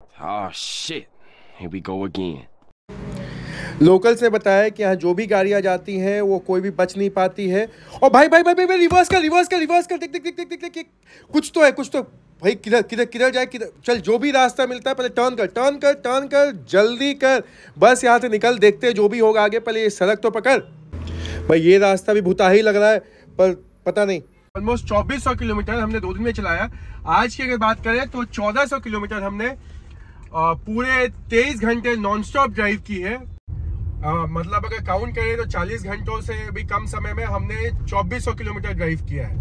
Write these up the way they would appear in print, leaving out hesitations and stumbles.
Oh shit. Here we go again. Local से बताया कि यहाँ जो भी गाड़ियाँ जाती हैं वो कोई भी बच नहीं पाती है। और भाई भाई भाई भाई, भाई रिवर्स कर देख देख देख देख देख देख, कुछ तो है भाई। किधर किधर किधर जाए, किधर चल, जो भी रास्ता मिलता है पहले टर्न कर जल्दी कर, बस यहाँ से निकल, देखते हैं जो भी होगा आगे, पहले ये सड़क तो पकड़ भाई। ये रास्ता भी भूता ही लग रहा है पर पता नहीं। ऑलमोस्ट 2400 किलोमीटर हमने 2 दिन में चलाया। आज की अगर बात करें तो 1400 किलोमीटर हमने पूरे 23 घंटे नॉन स्टॉप ड्राइव की है। मतलब अगर काउंट करें तो 40 घंटों से भी कम समय में हमने 2400 किलोमीटर ड्राइव किया है।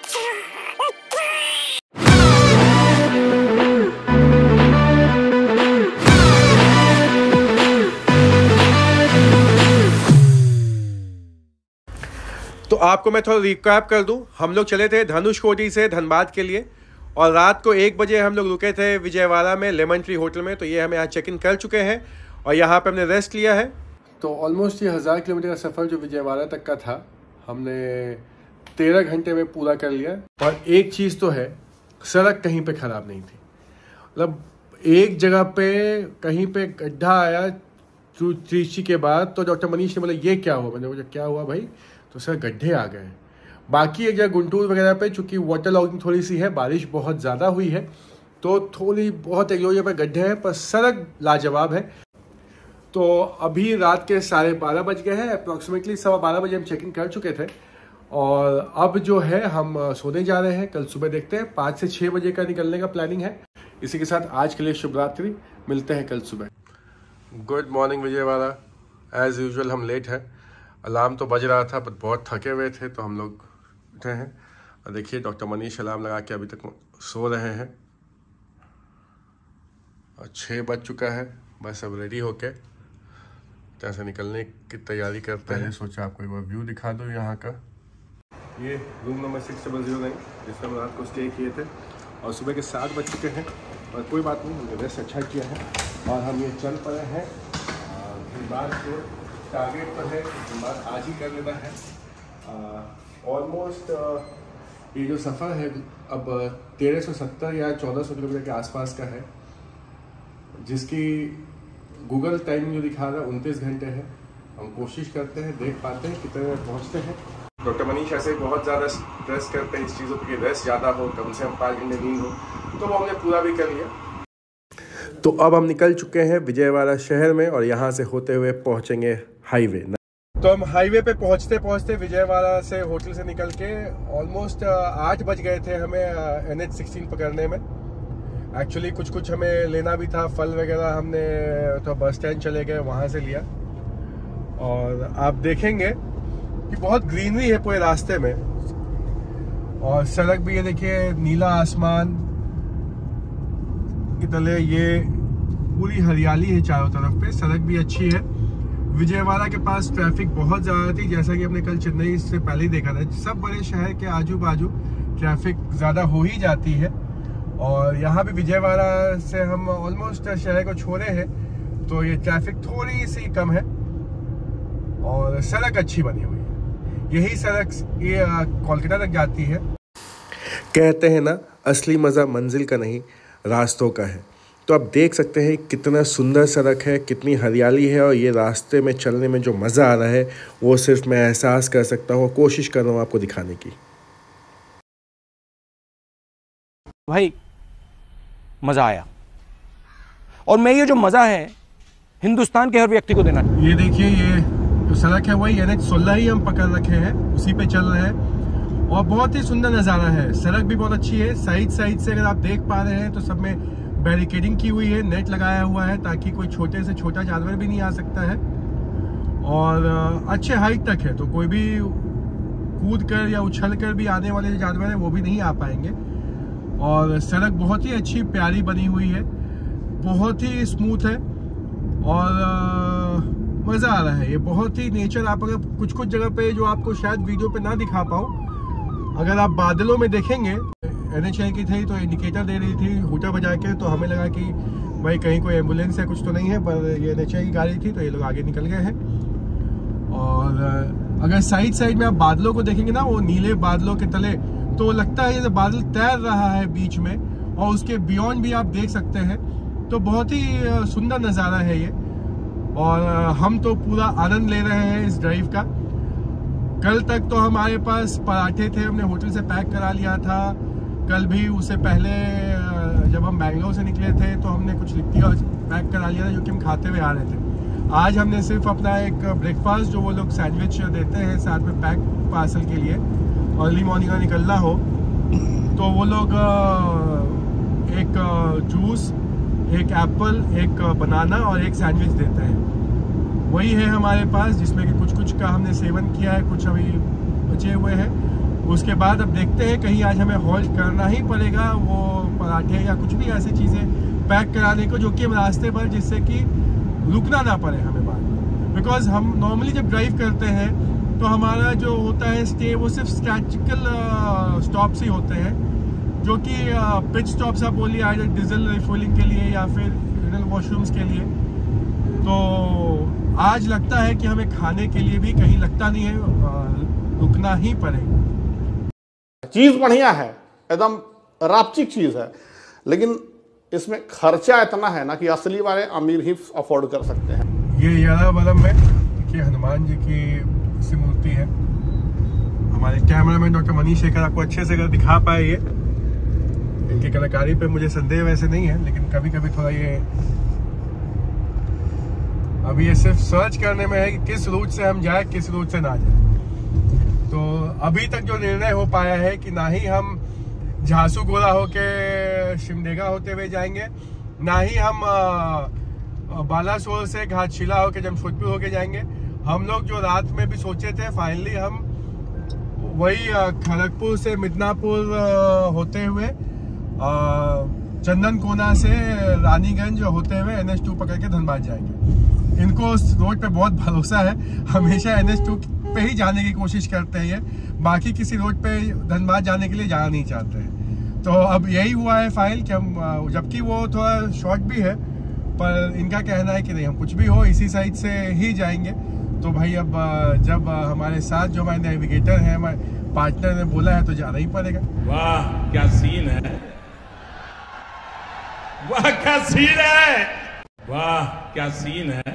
तो आपको मैं थोड़ा रिकैप कर दूं। हम लोग चले थे धनुषकोटी से धनबाद के लिए और रात को 1 बजे हम लोग रुके थे विजयवाड़ा में लेमन ट्री होटल में। तो ये हम यहाँ चेक इन कर चुके हैं और यहाँ पे हमने रेस्ट लिया है। तो ऑलमोस्ट ये 1000 किलोमीटर का सफ़र जो विजयवाड़ा तक का था हमने 13 घंटे में पूरा कर लिया। और एक चीज़ तो है, सड़क कहीं पे ख़राब नहीं थी। मतलब एक जगह पे कहीं पे गड्ढा आया त्रिची के बाद तो डॉक्टर मनीष ने बोला ये क्या हुआ। मैंने बोला क्या हुआ भाई, तो सर गड्ढे आ गए। बाकी एक जगह गुंटूर वगैरह पे चूँकि वाटर लॉगिंग थोड़ी सी है, बारिश बहुत ज़्यादा हुई है तो थोड़ी बहुत एक दो जगह पे गड्ढे हैं, पर सड़क लाजवाब है। तो अभी रात के 12:30 बज गए हैं। अप्रॉक्सीमेटली 12:15 बजे हम चेक इन कर चुके थे और अब जो है हम सोने जा रहे हैं। कल सुबह देखते हैं, 5 से 6 बजे का निकलने का प्लानिंग है। इसी के साथ आज के लिए शुभ रात्रि, मिलते हैं कल सुबह। Good morning Vijayawada. As usual हम लेट है। अलार्म तो बज रहा था पर बहुत थके हुए थे तो हम लोग उठे हैं। और देखिए डॉक्टर मनीष अलार्म लगा के अभी तक सो रहे हैं और 6 बज चुका है। बस अब रेडी होके जहाँ से निकलने की तैयारी करते हैं। सोचा आपको एक बार व्यू दिखा दो यहाँ का। ये रूम नंबर 6009 जिसमें हम रात को स्टे किए थे और सुबह के 7 बज चुके हैं। और कोई बात नहीं, हमने रेस्ट अच्छा किया है और हम ये चल पड़े हैं। धनबाद को टारगेट पर है, धनबाद आज ही कर लेना है। ऑलमोस्ट ये जो सफ़र है अब 1370 या 1400 किलोमीटर के आसपास का है, जिसकी गूगल टाइम जो दिखा रहा है 29 घंटे है। हम कोशिश करते हैं, देख पाते हैं कितने में पहुँचते हैं। डॉक्टर मनीष ऐसे बहुत ज़्यादा स्ट्रेस करते हैं इस चीज़ों की, रेस्ट ज़्यादा हो, कम से कम 5 घंटे नींद हो, तो वो हमने पूरा भी कर लिया। तो अब हम निकल चुके हैं विजयवाड़ा शहर में और यहाँ से होते हुए पहुँचेंगे हाईवे। तो हम हाईवे पे पहुँचते पहुँचते विजयवाड़ा से होटल से निकल के ऑलमोस्ट 8 बज गए थे हमें NH16 पकड़ने में। एक्चुअली कुछ हमें लेना भी था, फल वगैरह हमने तो बस स्टैंड चले गए, वहाँ से लिया। और आप देखेंगे कि बहुत ग्रीनरी है पूरे रास्ते में और सड़क भी ये देखिए, नीला आसमान की तले ये पूरी हरियाली है चारों तरफ पे। सड़क भी अच्छी है। विजयवाड़ा के पास ट्रैफिक बहुत ज़्यादा थी, जैसा कि हमने कल चेन्नई से पहले ही देखा था। सब बड़े शहर के आजू बाजू ट्रैफिक ज़्यादा हो ही जाती है और यहाँ भी विजयवाड़ा से हम ऑलमोस्ट शहर को छोड़े हैं तो ये ट्रैफिक थोड़ी सी कम है और सड़क अच्छी बनी हुई है। यही सड़क ये कोलकाता तक जाती है। कहते हैं ना, असली मज़ा मंजिल का नहीं रास्तों का है। तो आप देख सकते हैं कितना सुंदर सड़क है, कितनी हरियाली है और ये रास्ते में चलने में जो मज़ा आ रहा है वो सिर्फ मैं एहसास कर सकता हूँ, कोशिश कर रहा हूँ आपको दिखाने की। भाई मज़ा आया और मैं ये जो मज़ा है हिंदुस्तान के हर व्यक्ति को देना। ये देखिए, ये जो सड़क है वही NH16 ही हम पकड़ रखे हैं, उसी पे चल रहे हैं और बहुत ही सुंदर नज़ारा है। सड़क भी बहुत अच्छी है। साइड से अगर आप देख पा रहे हैं तो सब में बैरिकेडिंग की हुई है, नेट लगाया हुआ है ताकि कोई छोटे से छोटा जानवर भी नहीं आ सकता है और अच्छे हाइट तक है तो कोई भी कूद कर या उछल कर भी आने वाले जो जानवर हैं वो भी नहीं आ पाएंगे। और सड़क बहुत ही अच्छी प्यारी बनी हुई है, बहुत ही स्मूथ है और मज़ा आ रहा है। ये बहुत ही नेचर, आप अगर कुछ जगह पे जो आपको शायद वीडियो पे ना दिखा पाऊँ, अगर आप बादलों में देखेंगे, NHA की थी तो इंडिकेटर दे रही थी हूटा बजा के, तो हमें लगा कि भाई कहीं कोई एम्बुलेंस है कुछ तो नहीं है, पर ये NHA की गाड़ी थी तो ये लोग आगे निकल गए हैं। और अगर साइड में आप बादलों को देखेंगे ना, वो नीले बादलों के तले तो लगता है जैसे बादल तैर रहा है बीच में, और उसके बियॉन्ड भी आप देख सकते हैं तो बहुत ही सुंदर नज़ारा है ये, और हम तो पूरा आनंद ले रहे हैं इस ड्राइव का। कल तक तो हमारे पास पराठे थे, हमने होटल से पैक करा लिया था। कल भी उससे पहले जब हम बैंगलोर से निकले थे तो हमने कुछ लिट्टी और पैक करा लिया था, जो कि हम खाते हुए आ रहे थे। आज हमने सिर्फ अपना एक ब्रेकफास्ट, जो वो लोग सैंडविच देते हैं साथ में पैक पार्सल के लिए, अर्ली मॉर्निंग का निकलना हो तो वो लोग एक जूस, एक एप्पल, एक बनाना और एक सैंडविच देते हैं। वही है हमारे पास, जिसमें कि कुछ का हमने सेवन किया है, कुछ अभी बचे हुए हैं। उसके बाद अब देखते हैं, कहीं आज हमें हॉल्ट करना ही पड़ेगा वो पराठे या कुछ भी ऐसी चीज़ें पैक कराने को, जो कि हम रास्ते पर, जिससे कि रुकना ना पड़े हमें बाद में। बिकॉज हम नॉर्मली जब ड्राइव करते हैं तो हमारा जो होता है स्टे, वो सिर्फ स्ट्रैटेजिकल स्टॉप्स ही होते हैं, जो कि पिट स्टॉप्स आप बोलिए, आइदर डीजल रिफिलिंग के लिए या फिर वॉशरूम्स के लिए। तो आज लगता है कि हमें खाने के लिए भी कहीं लगता नहीं है, रुकना ही पड़ेगा। चीज़ बढ़िया है, एकदम रापचिक चीज़ है, लेकिन इसमें खर्चा इतना है ना कि असली वाले अमीर ही अफोर्ड कर सकते हैं। ये यारावलम में देखिए हनुमान जी की सी मूर्ति है। हमारे कैमरामैन डॉक्टर मनीष शेखर आपको अच्छे से अगर दिखा पाए, ये इनकी कलाकारी पे मुझे संदेह वैसे नहीं है, लेकिन कभी कभी थोड़ा ये अभी ये सिर्फ सर्च करने में है कि किस रूट से हम जाए, किस रूट से ना जाए। तो अभी तक जो निर्णय हो पाया है कि ना ही हम झारसुगुड़ा होके सिमडेगा होते हुए जाएंगे, ना ही हम बालासोर से घाटशिला होके जमशेदपुर होके जाएंगे। हम लोग जो रात में भी सोचे थे, फाइनली हम वही खड़गपुर से मिदनापुर होते हुए चंदन कोना से रानीगंज होते हुए NH2 पकड़ के धनबाद जाएंगे। इनको उस रोड पे बहुत भरोसा है, हमेशा NH2 पे ही जाने की कोशिश करते हैं ये, बाकी किसी रोड पे धनबाद जाने के लिए जाना नहीं चाहते हैं। तो अब यही हुआ है फाइल कि हम, जबकि वो थोड़ा शॉर्ट भी है, पर इनका कहना है कि नहीं, हम कुछ भी हो इसी साइड से ही जाएंगे। तो भाई अब जब हमारे साथ जो हमारे नेविगेटर हैं, हमारे पार्टनर ने बोला है तो जाना ही पड़ेगा। वाह क्या सीन है, वाह क्या सीन है, वाह क्या सीन है।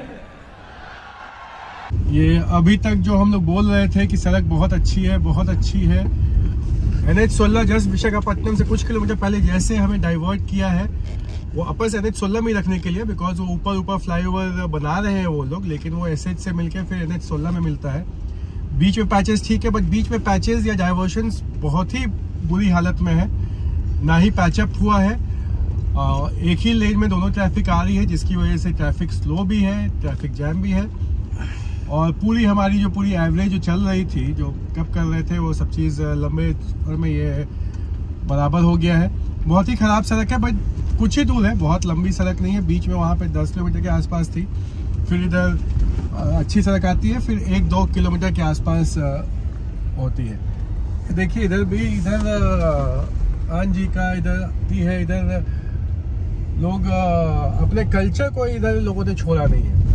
ये अभी तक जो हम लोग बोल रहे थे कि सड़क बहुत अच्छी है, बहुत अच्छी है। NH16 जस्ट विशाखापट्टनम से कुछ किलोमीटर पहले जैसे हमें डाइवर्ट किया है, वो अपर से NH16 में ही रखने के लिए, बिकॉज वो ऊपर फ्लाईओवर बना रहे हैं वो लोग, लेकिन वो SH से मिलकर फिर NH16 में मिलता है। बीच में पैचेस ठीक है, बट बीच में पैचेस या डाइवर्शंस बहुत ही बुरी हालत में है, ना ही पैचअप हुआ है। एक ही लेन में दोनों ट्रैफिक आ रही है, जिसकी वजह से ट्रैफिक स्लो भी है, ट्रैफिक जैम भी है। और पूरी हमारी जो पूरी एवरेज जो चल रही थी, जो कब कर रहे थे, वो सब चीज़ लंबे और में ये बराबर हो गया है। बहुत ही ख़राब सड़क है, बट कुछ ही दूर है, बहुत लंबी सड़क नहीं है। बीच में वहाँ पे 10 किलोमीटर के आसपास थी, फिर इधर अच्छी सड़क आती है, फिर 1-2 किलोमीटर के आसपास होती है। देखिए इधर भी, इधर आन जी का इधर आती है, इधर लोग अपने कल्चर को इधर लोगों ने छोड़ा नहीं है।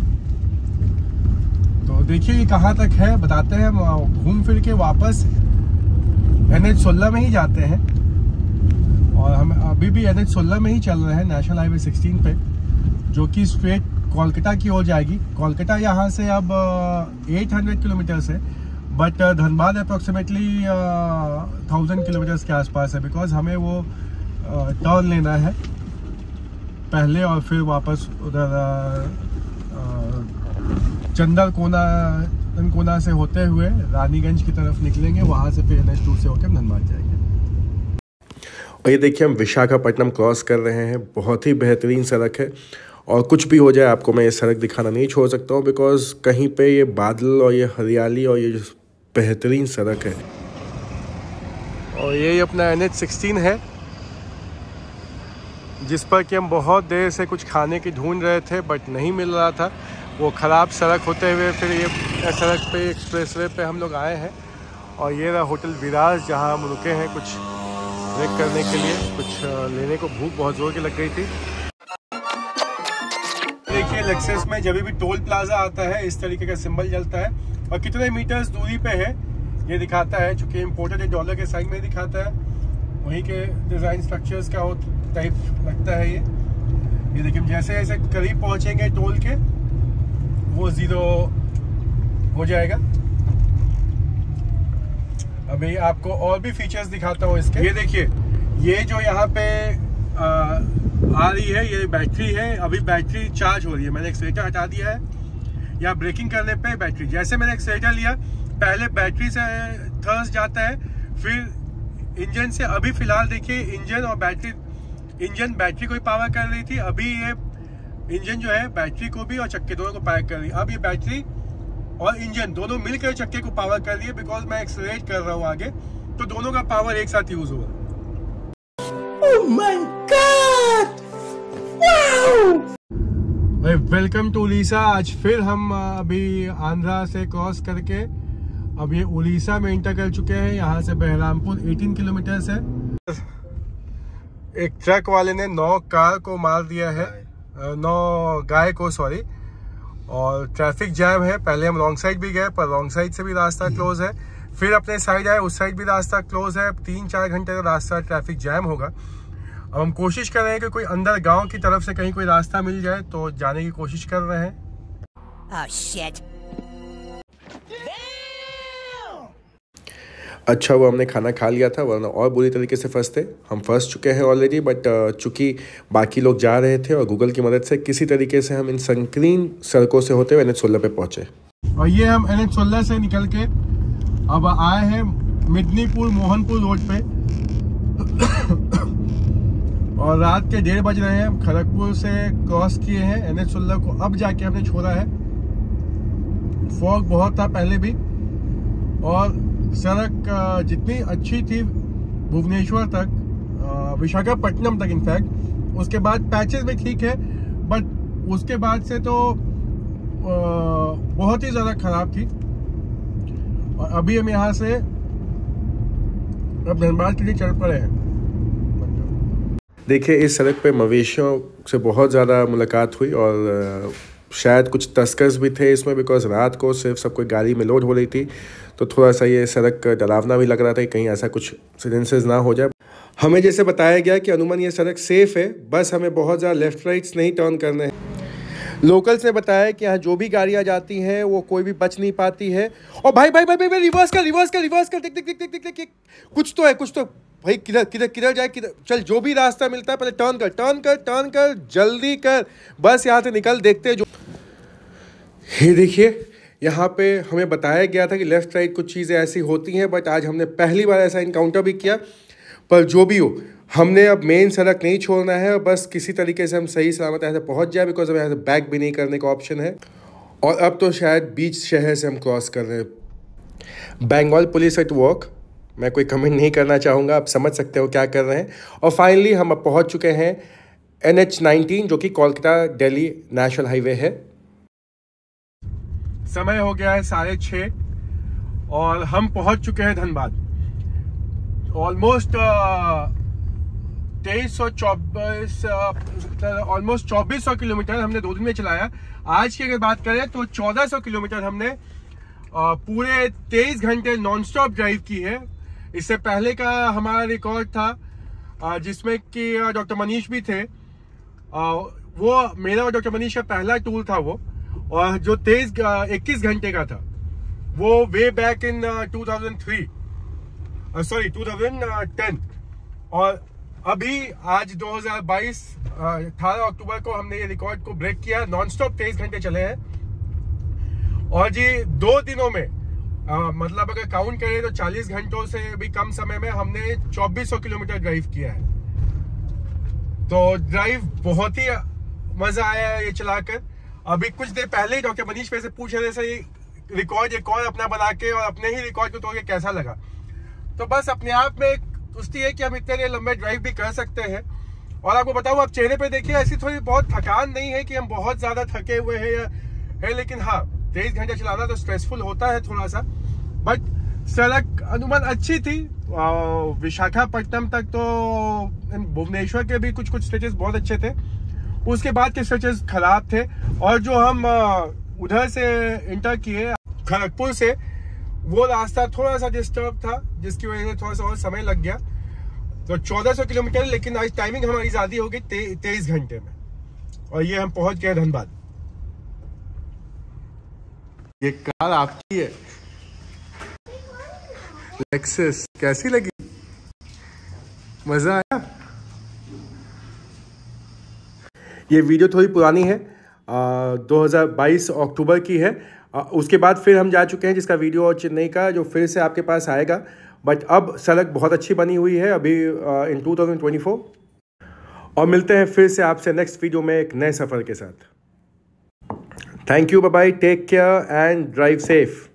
तो देखिए ये कहाँ तक है, बताते हैं। हम घूम फिर के वापस NH16 में ही जाते हैं, और हम अभी भी NH16 में ही चल रहे हैं, नेशनल हाईवे 16 पे, जो कि स्ट्रेट कोलकाता की ओर जाएगी। कोलकाता यहाँ से अब 800 किलोमीटर्स है, बट धनबाद अप्रोक्सीमेटली 1000 किलोमीटर्स के आसपास है, बिकॉज हमें वो टर्न लेना है पहले, और फिर वापस उधर चंदन कोना से होते हुए रानीगंज की तरफ निकलेंगे, वहाँ से फिर NH2 से होकर धनबाद जाएंगे। और ये देखिए हम विशाखापट्टनम क्रॉस कर रहे हैं। बहुत ही बेहतरीन सड़क है, और कुछ भी हो जाए आपको मैं ये सड़क दिखाना नहीं छोड़ सकता हूँ, बिकॉज कहीं पे ये बादल और ये हरियाली और ये जो बेहतरीन सड़क है। और यही अपना NH16 है, जिस पर कि हम बहुत देर से कुछ खाने की ढूंढ रहे थे, बट नहीं मिल रहा था। वो ख़राब सड़क होते हुए फिर ये सड़क पे एक्सप्रेसवे पे हम लोग आए हैं, और ये रहा होटल विराज, जहाँ हम रुके हैं कुछ ब्रेक करने के लिए, कुछ लेने को भूख बहुत जोर की लग गई थी। देखिए लेक्सस में जब भी टोल प्लाजा आता है, इस तरीके का सिंबल जलता है, और कितने मीटर्स दूरी पे है ये दिखाता है। चूँकि इम्पोर्टेड डॉलर के साइन में दिखाता है, वहीं के डिज़ाइन स्ट्रक्चर्स का टाइप लगता है ये। ये देखिए जैसे जैसे करीब पहुंचेंगे टोल के वो 0 हो जाएगा। अभी आपको और भी फीचर्स दिखाता हूँ इसके। ये देखिए ये जो यहाँ पे आ रही है ये बैटरी है, अभी बैटरी चार्ज हो रही है। मैंने एक्सीलेटर हटा दिया है, या ब्रेकिंग करने पे बैटरी, जैसे मैंने एक्सीलेटर लिया पहले बैटरी से थर्स जाता है, फिर इंजन से। अभी फिलहाल देखिए इंजन और बैटरी, इंजन बैटरी को ही पावर कर रही थी, अभी ये इंजन जो है बैटरी को भी और चक्के दोनों को पावर कर रही है। अब ये बैटरी और इंजन दोनों मिलकर चक्के को पावर कर रही है, बिकॉज मैं एक्सीलरेट कर रहा हूँ आगे, तो दोनों का पावर एक साथ यूज होगा। Oh my God! Wow! Welcome to Orissa. आज फिर हम अभी आंध्रा से क्रॉस करके अब ये उड़ीसा में इंटर कर चुके हैं। यहाँ से बहरामपुर 18 किलोमीटर है। एक ट्रक वाले ने 9 कार को मार दिया है, 9 गाय को, सॉरी। और ट्रैफिक जैम है। पहले हम रॉन्ग साइड भी गए, पर रॉन्ग साइड से भी रास्ता क्लोज है। फिर अपने साइड आए, उस साइड भी रास्ता क्लोज है। 3-4 घंटे का रास्ता ट्रैफिक जैम होगा। अब हम कोशिश कर रहे हैं कि कोई अंदर गांव की तरफ से कहीं कोई रास्ता मिल जाए, तो जाने की कोशिश कर रहे हैं। Oh shit. अच्छा वो हमने खाना खा लिया था, वरना और बुरी तरीके से फंसते। हम फंस चुके हैं ऑलरेडी, बट चूंकि बाकी लोग जा रहे थे और गूगल की मदद से किसी तरीके से हम इन संकीर्ण सड़कों से होते हुए NH 16 पे पहुंचे। और ये हम NH 16 से निकल के अब आए हैं मिदनीपुर मोहनपुर रोड पे। और रात के 1:30 बज रहे हैं। हम खड़गपुर से क्रॉस किए हैं NH 16 को, अब जाके हमने छोड़ा है। फॉग बहुत था पहले भी, और सड़क जितनी अच्छी थी भुवनेश्वर तक, विशाखापट्टनम तक इनफैक्ट, उसके बाद पैचेस में ठीक है, बट उसके बाद से तो बहुत ही ज़्यादा ख़राब थी। और अभी हम यहाँ से अब धनबाद के लिए चल पड़े हैं। देखिए इस सड़क पे मवेशियों से बहुत ज़्यादा मुलाकात हुई, और शायद कुछ तस्कर्स भी थे इसमें, बिकॉज रात को सिर्फ सब कोई गाड़ी में लोड हो रही थी, तो थोड़ा सा ये सड़क डरावना भी लग रहा था कि कहीं ऐसा कुछ इंसिडेंसेस ना हो जाए। हमें जैसे बताया गया कि अनुमान ये सड़क सेफ़ है, बस हमें बहुत ज़्यादा लेफ्ट राइट्स नहीं टर्न करने हैं। लोकल्स ने बताया कि यहाँ जो भी गाड़ियाँ जाती हैं वो कोई भी बच नहीं पाती है। और भाई भाई भाई भाई रिवर्स कर देख देख देख देख देख देख, कुछ तो है, कुछ तो। भाई किधर जाए, किधर चल, जो भी रास्ता मिलता है पहले टर्न कर जल्दी कर, बस यहाँ से निकल। देखते जो ये देखिए यहाँ पे हमें बताया गया था कि लेफ्ट राइट कुछ चीज़ें ऐसी होती हैं, बट आज हमने पहली बार ऐसा इनकाउंटर भी किया। पर जो भी हो, हमने अब मेन सड़क नहीं छोड़ना है, और बस किसी तरीके से हम सही सलामत यहाँ से पहुँच जाए, बिकॉज अब यहाँ से बैक भी नहीं करने का ऑप्शन है। और अब तो शायद बीच शहर से हम क्रॉस कर रहे हैं। बंगाल पुलिस एट वर्क, मैं कोई कमेंट नहीं करना चाहूँगा, आप समझ सकते हो क्या कर रहे हैं। और फाइनली हम अब पहुँच चुके हैं NH 19, जो कि कोलकाता दिल्ली नेशनल हाईवे है। समय हो गया है 6:30 और हम पहुंच चुके हैं धनबाद। ऑलमोस्ट 2400 किलोमीटर हमने 2 दिन में चलाया। आज की अगर बात करें तो 1400 किलोमीटर हमने पूरे 23 घंटे नॉन स्टॉप ड्राइव की है। इससे पहले का हमारा रिकॉर्ड था जिसमें कि डॉक्टर मनीष भी थे। वो मेरा और डॉक्टर मनीष का पहला टूर था वो, और जो 21 घंटे का था वो वे बैक इन 2010। और अभी आज 2022 18 अक्टूबर को हमने ये रिकॉर्ड को ब्रेक किया। नॉन स्टॉप 23 घंटे चले हैं, और जी 2 दिनों में मतलब अगर काउंट करें तो 40 घंटों से भी कम समय में हमने 2400 किलोमीटर ड्राइव किया है। तो ड्राइव बहुत ही मजा आया है ये चलाकर। अभी कुछ देर पहले ही डॉक्टर मनीष से पूछ रहे थे रिकॉर्ड एक और अपना बना के और अपने ही रिकॉर्ड को तोड़ के कैसा लगा। तो बस अपने आप में कुश्ती है कि हम इतने लंबे ड्राइव भी कर सकते हैं। और आपको बताऊं, आप चेहरे पे देखिए ऐसी थोड़ी बहुत थकान नहीं है कि हम बहुत ज्यादा थके हुए हैं या है, लेकिन हाँ 23 घंटे चलाना तो स्ट्रेसफुल होता है थोड़ा सा। बट सड़क अनुमान अच्छी थी। विशाखापट्टनम तक तो भुवनेश्वर के भी कुछ स्ट्रेचेस बहुत अच्छे थे, उसके बाद के स्ट्रेचेस खराब थे। और जो हम उधर से इंटर किए खड़गपुर से, वो रास्ता थोड़ा सा डिस्टर्ब था, जिसकी वजह से थोड़ा सा और समय लग गया। तो 1400 किलोमीटर, लेकिन आज टाइमिंग हमारी ज्यादा हो गई 23 घंटे में। और ये हम पहुंच गए धनबाद। ये कार आपकी है, लेक्सस। कैसी लगी? मजा आया? ये वीडियो थोड़ी पुरानी है, 2022 अक्टूबर की है। उसके बाद फिर हम जा चुके हैं, जिसका वीडियो और चेन्नई का जो फिर से आपके पास आएगा। बट अब सड़क बहुत अच्छी बनी हुई है अभी इन 2024। और मिलते हैं फिर से आपसे नेक्स्ट वीडियो में एक नए सफ़र के साथ। Thank you, bye bye, take care and drive safe.